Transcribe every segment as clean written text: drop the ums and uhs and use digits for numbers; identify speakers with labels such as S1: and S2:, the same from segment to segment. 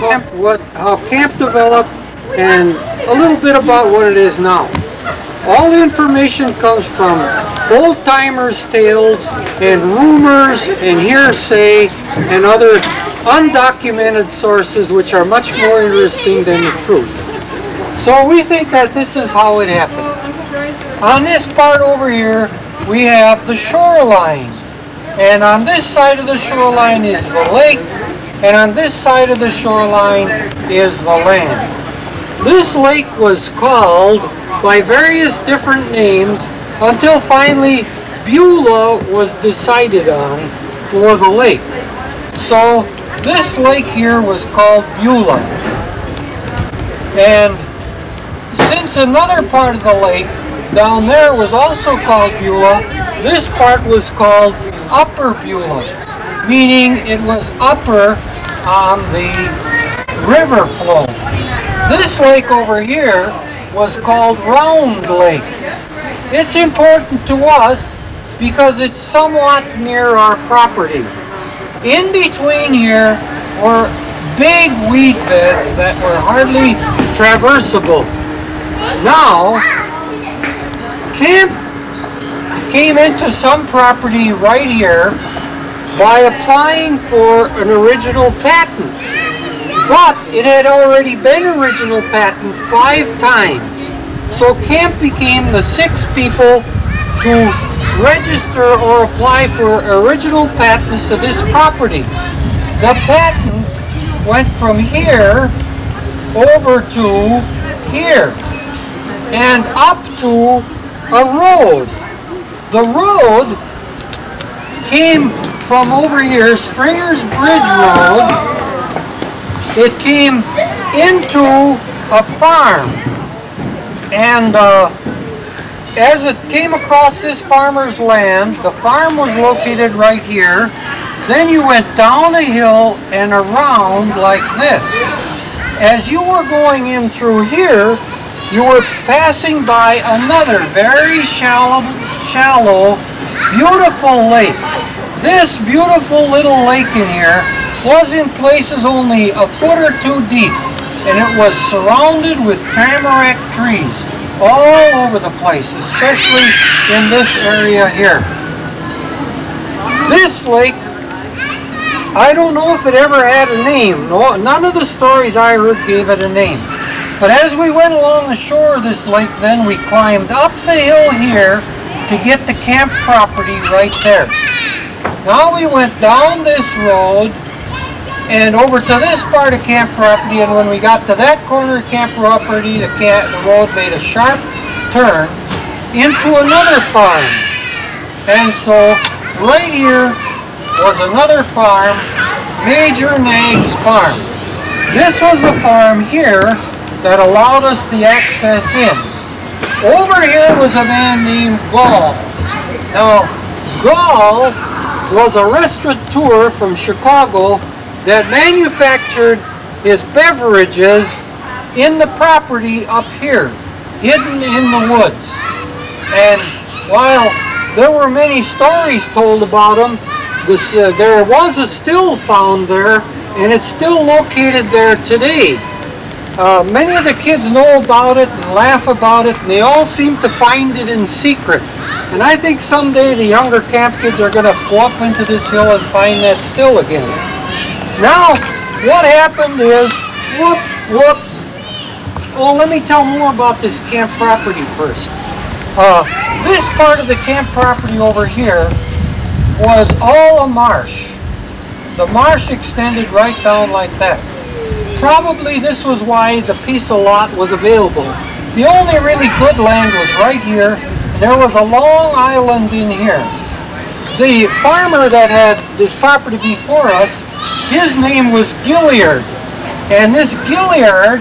S1: how camp developed, and a little bit about what it is now. All the information comes from old-timers' tales and rumors and hearsay and other undocumented sources which are much more interesting than the truth. So we think that this is how it happened. On this part over here, we have the shoreline. And on this side of the shoreline is the lake, and on this side of the shoreline is the land. This lake was called by various different names until finally Beulah was decided on for the lake. So this lake here was called Beulah. And since another part of the lake down there was also called Beulah, this part was called Upper Beulah, meaning it was upper on the river flow. This lake over here was called Round Lake. It's important to us because it's somewhat near our property. In between here were big weed beds that were hardly traversable. Now, camp came into some property right here by applying for an original patent. But it had already been original patent 5 times. So camp became the 6th people to register or apply for original patent to this property. The patent went from here over to here and up to a road. The road came from over here, Stringer's Bridge Road. It came into a farm, and as it came across this farmer's land, the farm was located right here. Then you went down a hill and around like this. As you were going in through here, you were passing by another very shallow, beautiful lake. This beautiful little lake in here was in places only a foot or 2 deep, and it was surrounded with tamarack trees all over the place, especially in this area here. This lake, I don't know if it ever had a name. No, none of the stories I heard gave it a name. But as we went along the shore of this lake, then we climbed up the hill here to get the camp property right there. Now we went down this road and over to this part of camp property, and when we got to that corner of camp property, the road made a sharp turn into another farm. And so right here was another farm, Major Nag's farm. This was the farm here that allowed us the access in. Over here was a man named Gall. Now, Gall was a restaurateur from Chicago that manufactured his beverages in the property up here, hidden in the woods. And while there were many stories told about him, there was a still found there, and it's still located there today. Many of the kids know about it and laugh about it, and they all seem to find it in secret. And I think someday the younger camp kids are going to go up into this hill and find that still again. Now, what happened is, whoops. Oh, let me tell more about this camp property first. This part of the camp property over here was all a marsh. The marsh extended right down like that. Probably this was why the piece of lot was available. The only really good land was right here, and there was a long island in here. The farmer that had this property before us, his name was Gilliard, and this Gilliard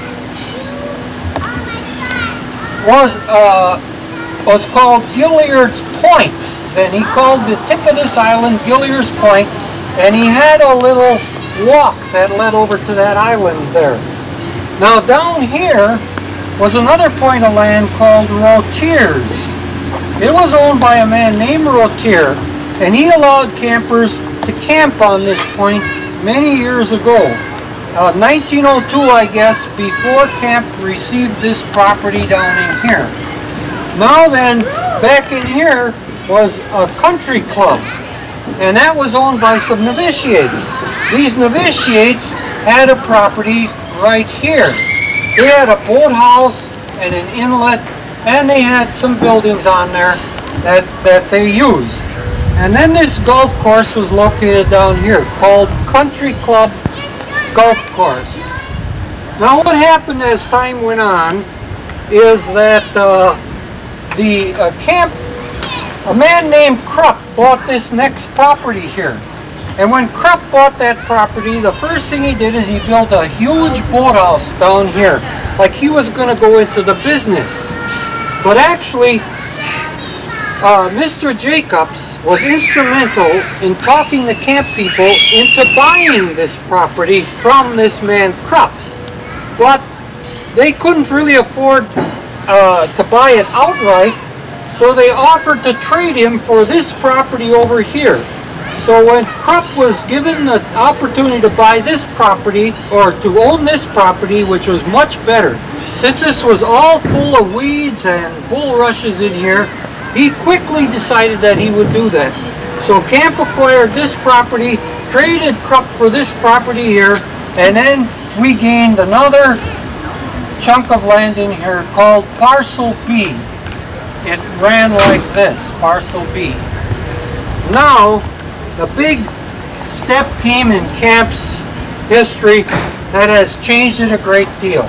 S1: was called Gilliard's Point. Then he called the tip of this island Gilliard's Point, and he had a little walk that led over to that island there. Now down here was another point of land called Rotier's. It was owned by a man named Rotier, and he allowed campers to camp on this point many years ago. 1902, I guess, before camp received this property down in here. Now then, back in here was a country club, and that was owned by some novitiates. These novitiates had a property right here. They had a boathouse and an inlet, and they had some buildings on there that they used. And then this golf course was located down here, called Country Club Golf Course. Now what happened as time went on is that a man named Krupp bought this next property here. And when Krupp bought that property, the first thing he did is he built a huge boathouse down here, like he was going to go into the business. But actually, Mr. Jacobs was instrumental in talking the camp people into buying this property from this man Krupp. But they couldn't really afford to buy it outright, so they offered to trade him for this property over here. So when Krupp was given the opportunity to buy this property, or to own this property, which was much better, since this was all full of weeds and bulrushes in here, he quickly decided that he would do that. So camp acquired this property, traded Krupp for this property here, and then we gained another chunk of land in here called Parcel B. It ran like this, Parcel B. Now, the big step came in camp's history that has changed it a great deal.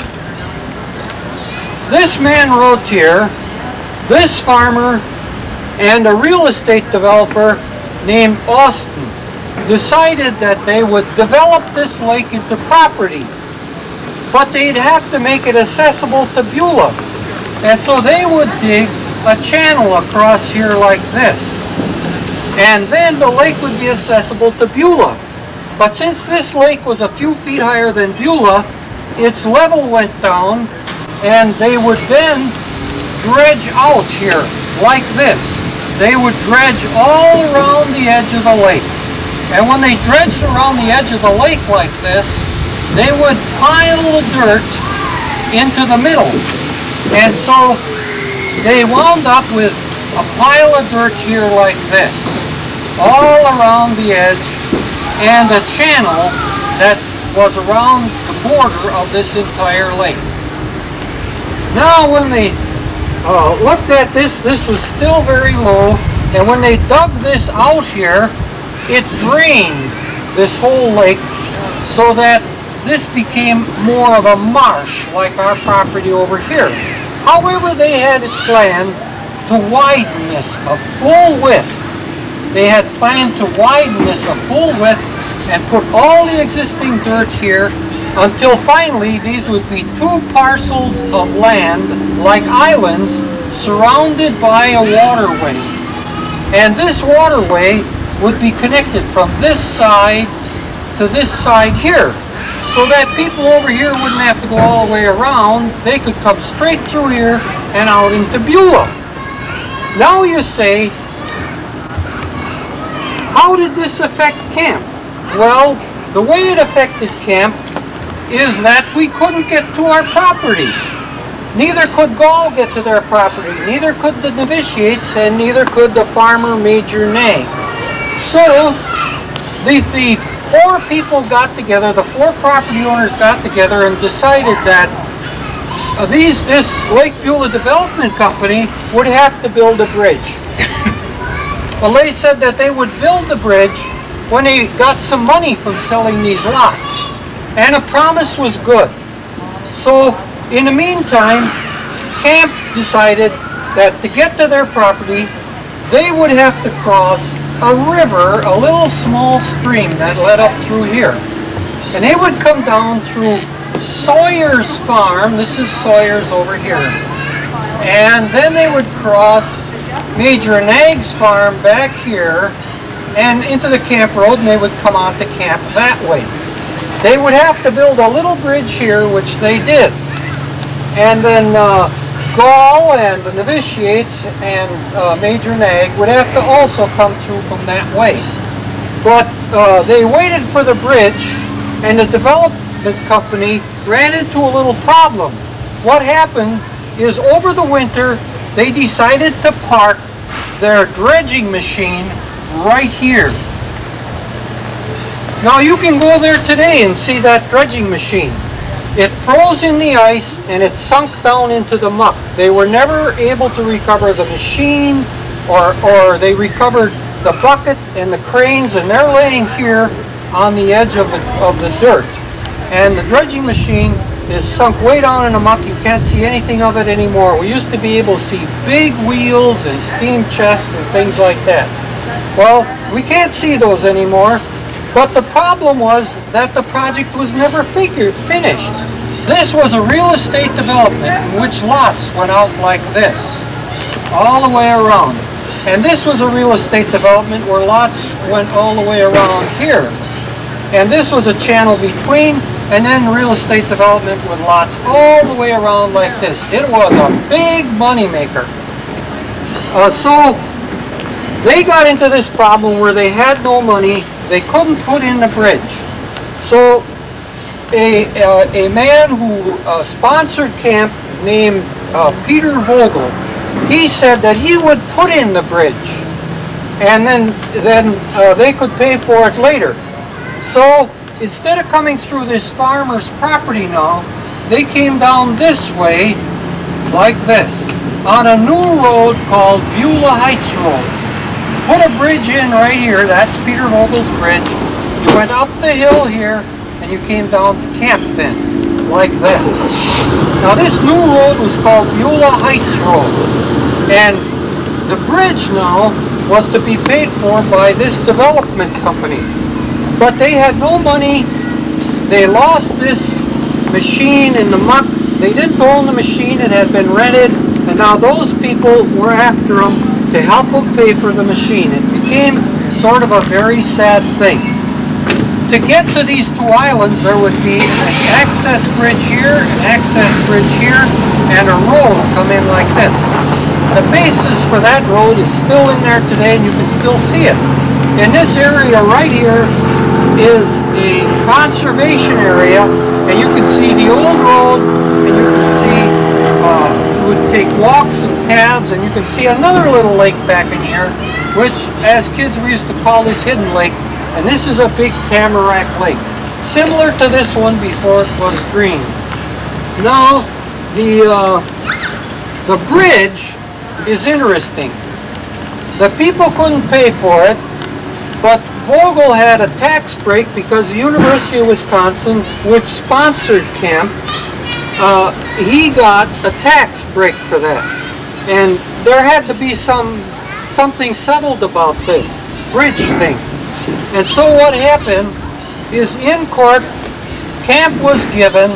S1: This man wrote here, this farmer and a real estate developer named Austin decided that they would develop this lake into property, but they'd have to make it accessible to Beulah. And so they would dig a channel across here like this. And then the lake would be accessible to Beulah. But since this lake was a few feet higher than Beulah, its level went down, and they would then dredge out here like this. They would dredge all around the edge of the lake. And when they dredged around the edge of the lake like this, they would pile the dirt into the middle. And so they wound up with a pile of dirt here like this, all around the edge, and a channel that was around the border of this entire lake. Now when they looked at this was still very low, and when they dug this out here, it drained this whole lake so that this became more of a marsh like our property over here. However, they had it planned to widen this a full width. They had planned to widen this a full width and put all the existing dirt here until finally these would be two parcels of land like islands surrounded by a waterway. And this waterway would be connected from this side to this side here, so that people over here wouldn't have to go all the way around. They could come straight through here and out into Beulah. Now you say, how did this affect camp? Well, the way it affected camp is that we couldn't get to our property. Neither could Gaul get to their property, neither could the novitiates, and neither could the farmer Major Nag. So the four people got together, the four property owners got together and decided that this Lake Beulah Development Company would have to build a bridge. Well, they said that they would build the bridge when they got some money from selling these lots. And a promise was good. So in the meantime, camp decided that to get to their property, they would have to cross a river, a little small stream that led up through here. And they would come down through Sawyer's farm. This is Sawyer's over here. And then they would cross Major Nag's farm back here and into the camp road, and they would come on to camp that way. They would have to build a little bridge here, which they did. And then Gaul and the novitiates and Major Nag would have to also come through from that way. But they waited for the bridge, and the development company ran into a little problem. What happened is over the winter, they decided to park their dredging machine right here. Now you can go there today and see that dredging machine. It froze in the ice and it sunk down into the muck. They were never able to recover the machine, or they recovered the bucket and the cranes, and they're laying here on the edge of the dirt. And the dredging machine is sunk way down in the muck. You can't see anything of it anymore. We used to be able to see big wheels and steam chests and things like that. Well, we can't see those anymore. But the problem was that the project was never finished. This was a real estate development in which lots went out like this, all the way around. And this was a real estate development where lots went all the way around here. And this was a channel between, and then real estate development with lots all the way around like this. It was a big money maker. So they got into this problem where they had no money. They couldn't put in the bridge. So a man who sponsored camp named Peter Vogel, he said that he would put in the bridge, and then they could pay for it later. So instead of coming through this farmer's property now, they came down this way like this on a new road called Beulah Heights Road. Put a bridge in right here. That's Peter Vogel's bridge. You went up the hill here and you came down to camp then, like that. Now this new road was called Beulah Heights Road, and the bridge now was to be paid for by this development company. But they had no money. They lost this machine in the muck. They didn't own the machine. It had been rented, and now those people were after them to help them pay for the machine. It became sort of a very sad thing. To get to these two islands, there would be an access bridge here, an access bridge here, and a road come in like this. The basis for that road is still in there today, and you can still see it. In this area right here is a conservation area, and you can see the old road, and you can see you would take walks and paths, and you can see another little lake back in here, which as kids we used to call this Hidden Lake, and this is a big tamarack lake, similar to this one before it was green. Now the bridge is interesting. The people couldn't pay for it, but Vogel had a tax break because the University of Wisconsin, which sponsored camp, he got a tax break for that. And there had to be something settled about this bridge thing. And so what happened is in court, camp was given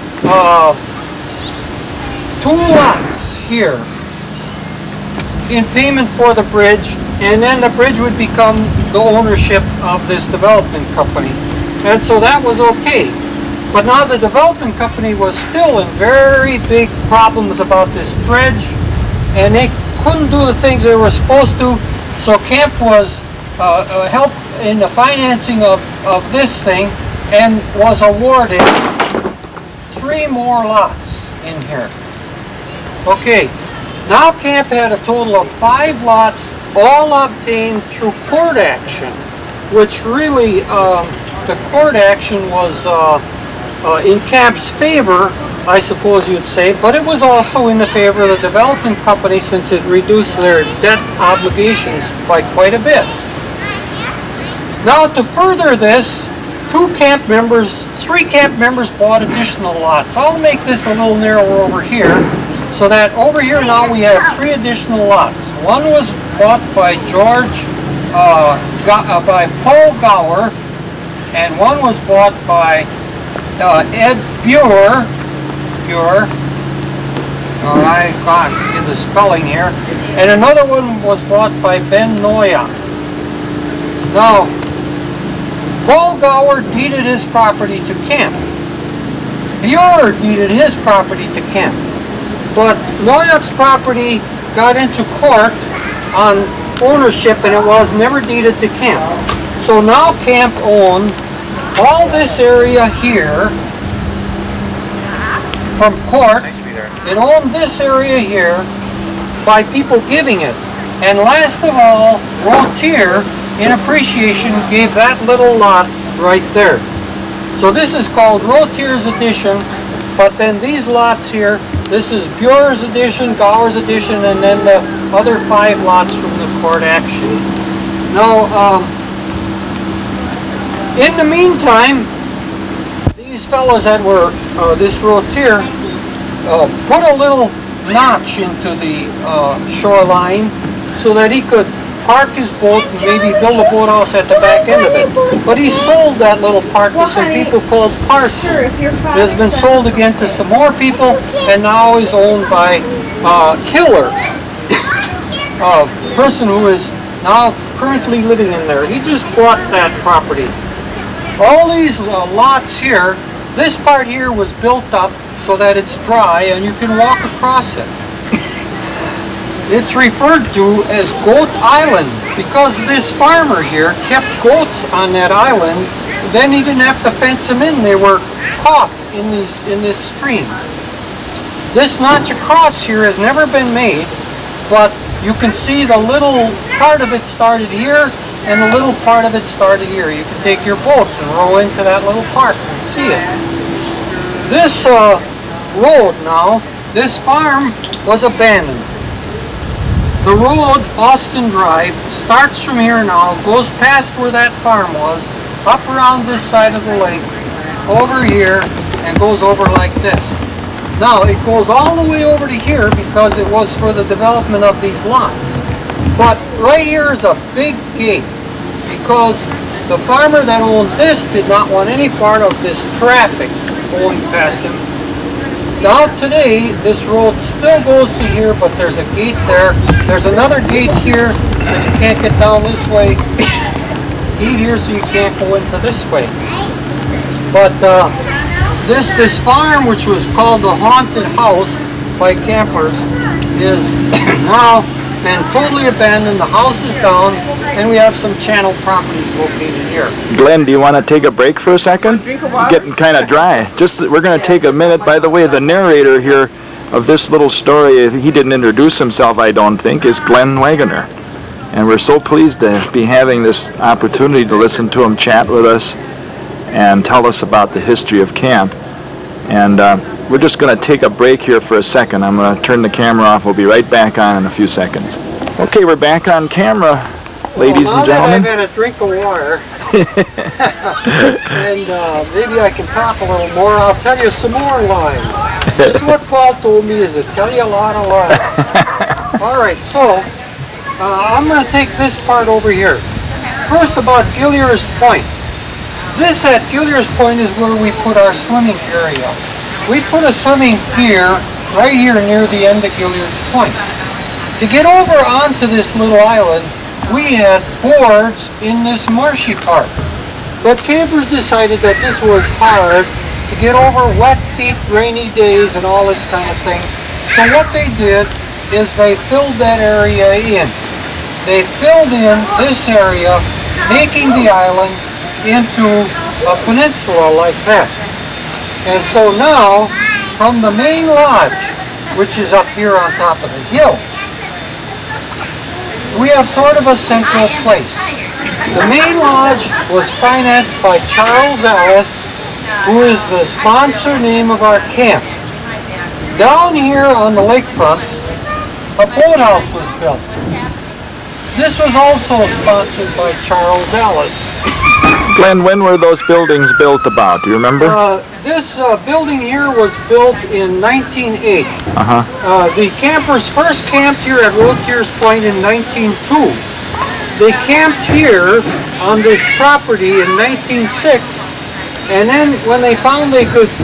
S1: 2 lots here in payment for the bridge, and then the bridge would become the ownership of this development company. And so that was okay. But now the development company was still in very big problems about this dredge, and they couldn't do the things they were supposed to, so camp was helped in the financing of this thing, and was awarded 3 more lots in here. Okay, now camp had a total of 5 lots, all obtained through court action, which really the court action was in camp's favor, I suppose you'd say, but it was also in the favor of the development company since it reduced their debt obligations by quite a bit. Now to further this, 3 camp members bought additional lots. I'll make this a little narrower over here, so that over here now we have 3 additional lots. One was bought by by Paul Gower, and one was bought by Ed Beulah. I can't get the spelling here. And another one was bought by Ben Noya. Now, Paul Gower deeded his property to camp. Beulah deeded his property to camp. But Noyak's property got into court on ownership, and it was never deeded to camp. So now camp owned all this area here, from court. It owned this area here by people giving it. And last of all, Rotier, in appreciation, gave that little lot right there. So this is called Rotier's Addition, but then these lots here, this is Bure's Addition, Gower's Addition, and then the other 5 lots from the court action. Now, in the meantime, these fellows that were, this Rotier, put a little notch into the shoreline so that he could park his boat and maybe build a boathouse at the back end of it. But he sold that little park to some people called Parson. It has been sold again to some more people and now is owned by Hiller, a person who is now currently living in there. He just bought that property. All these lots here, this part here was built up so that it's dry and you can walk across it. It's referred to as Goat Island because this farmer here kept goats on that island. Then he didn't have to fence them in. They were caught in this stream. This notch across here has never been made, but you can see the little part of it started here and the little part of it started here. You can take your boat and row into that little park and see it. This road now, this farm was abandoned. The road, Austin Drive, starts from here now, goes past where that farm was, up around this side of the lake, over here, and goes over like this. Now, it goes all the way over to here because it was for the development of these lots. But right here is a big gate because the farmer that owned this did not want any part of this traffic going past him. Now today, this road still goes to here, but there's a gate there. There's another gate here, so you can't get down this way. Gate here, so you can't go into this way. But this farm, which was called the Haunted House by campers, is now been totally abandoned. The house is down, and we have some channel properties located here.
S2: Glenn, do you want to take a break for a second? Getting kind of dry. We're going to take a minute. By the way, the narrator here of this little story, he didn't introduce himself, I don't think, is Glenn Wegener. And we're so pleased to be having this opportunity to listen to him chat with us and tell us about the history of camp. And we're just going to take a break here for a second. I'm going to turn the camera off. We'll be right back on in a few seconds. Okay, we're back on camera, ladies and gentlemen.
S1: I've had a drink of water, and maybe I can talk a little more. I'll tell you some more lines. This is what Paul told me, is to tell you a lot of lines. All right, so I'm going to take this part over here. First, about Gillier's Point. This at Gillier's Point is where we put our swimming area. We put a swimming pier right here near the end of Gillier's Point. To get over onto this little island, we had boards in this marshy part. But campers decided that this was hard to get over wet feet, rainy days, and all this kind of thing. So what they did is they filled that area in. They filled in this area, making the island into a peninsula like that. And so now, from the main lodge, which is up here on top of the hill, we have sort of a central place. The main lodge was financed by Charles Allis, who is the sponsor name of our camp. Down here on the lakefront, a boathouse was built. This was also sponsored by Charles Allis.
S2: Glenn, when were those buildings built about? Do you remember?
S1: This building here was built in 1908. The campers first camped here at Rotier's Point in 1902. They camped here on this property in 1906, and then when they found they could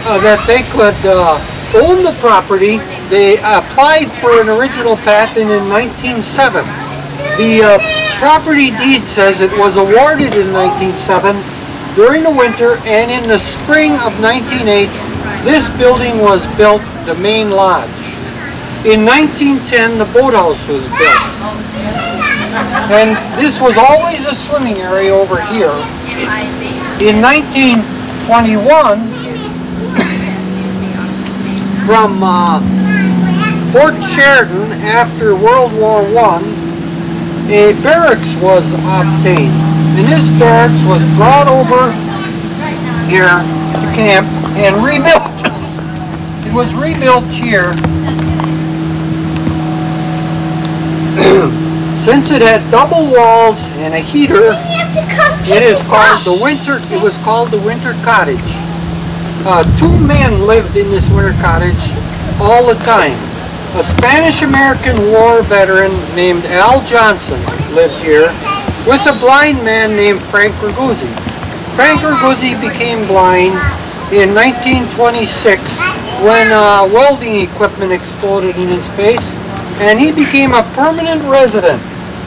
S1: own the property, they applied for an original patent in 1907. The property deed says it was awarded in 1907 during the winter, and in the spring of 1908 this building was built, the main lodge. In 1910 the boathouse was built, and this was always a swimming area over here. In 1921 from Fort Sheridan after World War I, a barracks was obtained. And this barracks was brought over here to camp and rebuilt. It was rebuilt here. Since it had double walls and a heater, it was called the winter cottage. 2 men lived in this winter cottage all the time. A Spanish-American war veteran named Al Johnson lived here with a blind man named Frank Raguzzi. Frank Raguzzi became blind in 1926 when welding equipment exploded in his face, and he became a permanent resident,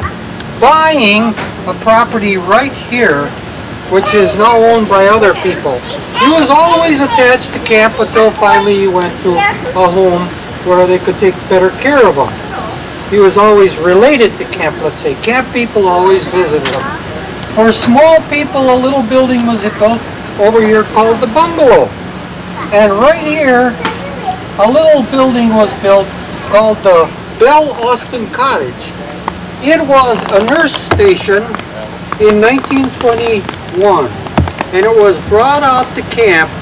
S1: buying a property right here, which is now owned by other people. He was always attached to camp until finally he went to a home where they could take better care of him. He was always related to camp, let's say. Camp people always visited him. For small people, a little building was built over here called the bungalow. And right here, a little building was built called the Belle Austin Cottage. It was a nurse station in 1921, and it was brought out to camp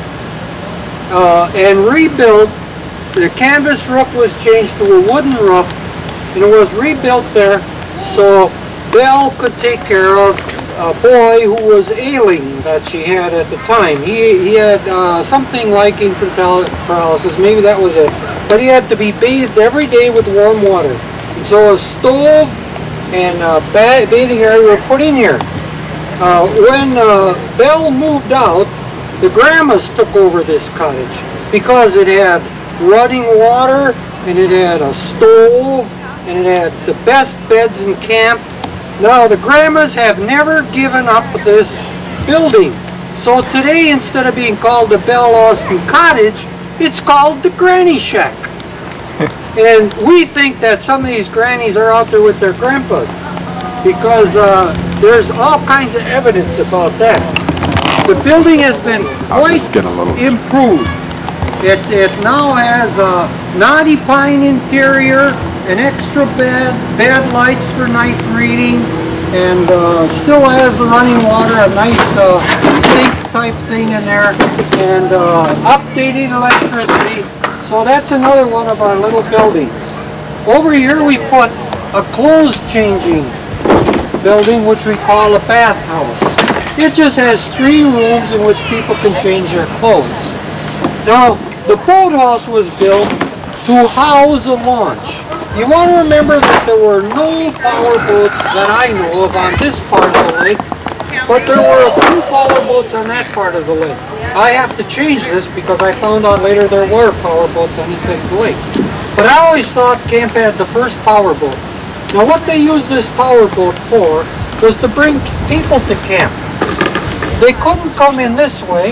S1: and rebuilt. The canvas roof was changed to a wooden roof, and it was rebuilt there so Belle could take care of a boy who was ailing that she had at the time. He had something like infant paralysis, maybe that was it, but he had to be bathed every day with warm water. And so a stove and bathing area were put in here. When Belle moved out, the grandmas took over this cottage because it had running water, and it had a stove, and it had the best beds in camp. Now the grandmas have never given up this building. So today, instead of being called the Belle Austin Cottage, it's called the Granny Shack. And we think that some of these grannies are out there with their grandpas, because there's all kinds of evidence about that. The building has been quite improved. It now has a knotty pine interior, an extra bed lights for night reading, and still has the running water, a nice sink type thing in there, and updated electricity. So that's another one of our little buildings. Over here we put a clothes changing building, which we call a bathhouse. It just has 3 rooms in which people can change their clothes. Now, the boathouse was built to house a launch. You want to remember that there were no power boats that I know of on this part of the lake, but there were a few power boats on that part of the lake. I have to change this because I found out later there were power boats on this side of the lake. But I always thought camp had the first power boat. Now what they used this power boat for was to bring people to camp. They couldn't come in this way,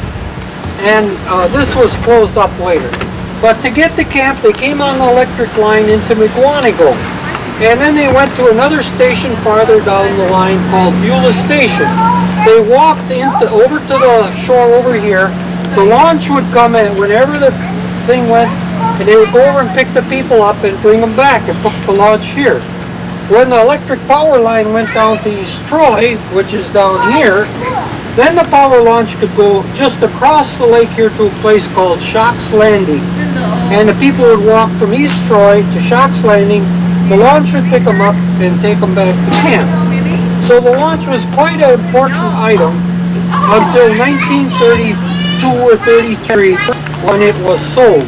S1: and this was closed up later. But to get to camp, they came on the electric line into McGuanago. And then they went to another station farther down the line called Beulah Station. They walked over to the shore over here. The launch would come in whenever the thing went, and they would go over and pick the people up and bring them back and put the launch here. When the electric power line went down to East Troy, which is down here, then the power launch could go just across the lake here to a place called Shock's Landing. And the people would walk from East Troy to Shock's Landing. The launch would pick them up and take them back to camp. So the launch was quite an important item until 1932 or 33 when it was sold.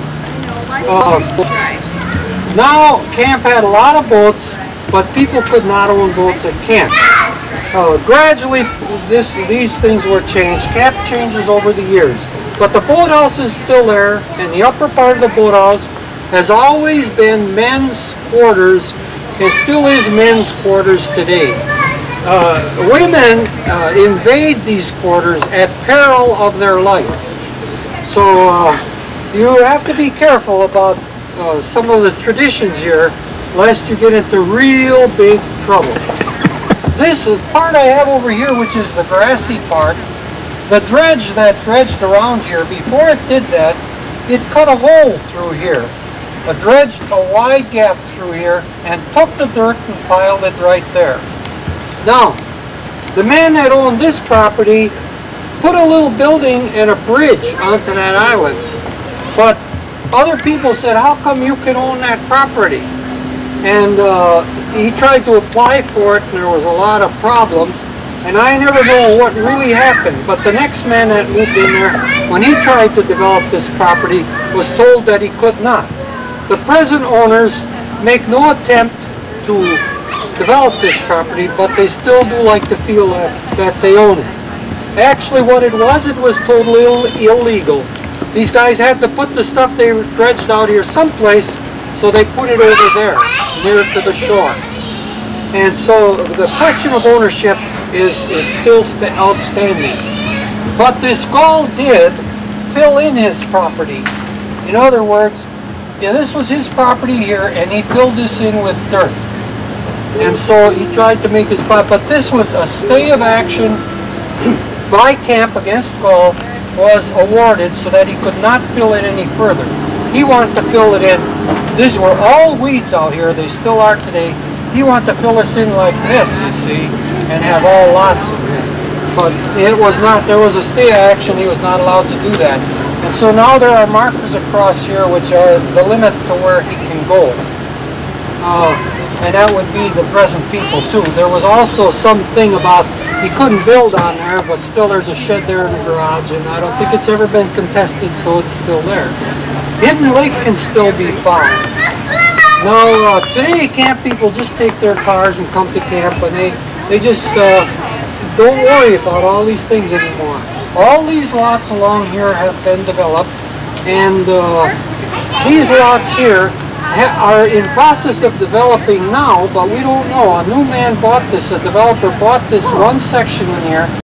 S1: Now camp had a lot of boats, but people could not own boats at camp. Gradually these things were changed. Camp changes over the years. But the boathouse is still there, and the upper part of the boathouse has always been men's quarters and still is men's quarters today. Women invade these quarters at peril of their lives. So you have to be careful about some of the traditions here, lest you get into real big trouble. This part I have over here, which is the grassy part, the dredge that dredged around here, before it did that, it cut a hole through here, dredged a wide gap through here, and took the dirt and piled it right there. Now, the man that owned this property put a little building and a bridge onto that island. But other people said, how come you can own that property? And he tried to apply for it, and there was a lot of problems. And I never know what really happened, but the next man that moved in there, when he tried to develop this property, was told that he could not. The present owners make no attempt to develop this property, but they still do like to feel that they own it. Actually, what it was totally illegal. These guys had to put the stuff they dredged out here someplace, so they put it over there, near to the shore. And so the question of ownership is still outstanding. But this Gall did fill in his property. In other words, yeah, this was his property here, and he filled this in with dirt. And so he tried to make his plot, but this was a stay of action by camp against Gall was awarded so that he could not fill it any further. He wanted to fill it in. These were all weeds out here, they still are today. He wanted to fill this in like this, you see, and have all lots of it. But it was not, there was a stay of action, he was not allowed to do that. And so now there are markers across here which are the limit to where he can go. And that would be the present people too. There was also something about he couldn't build on there, but still there's a shed there in the garage, and I don't think it's ever been contested, so it's still there. Hidden Lake can still be found. Now, today camp people just take their cars and come to camp, and they just don't worry about all these things anymore. All these lots along here have been developed, and these lots here are in process of developing now, but we don't know. A new man bought this, a developer bought this one section in here.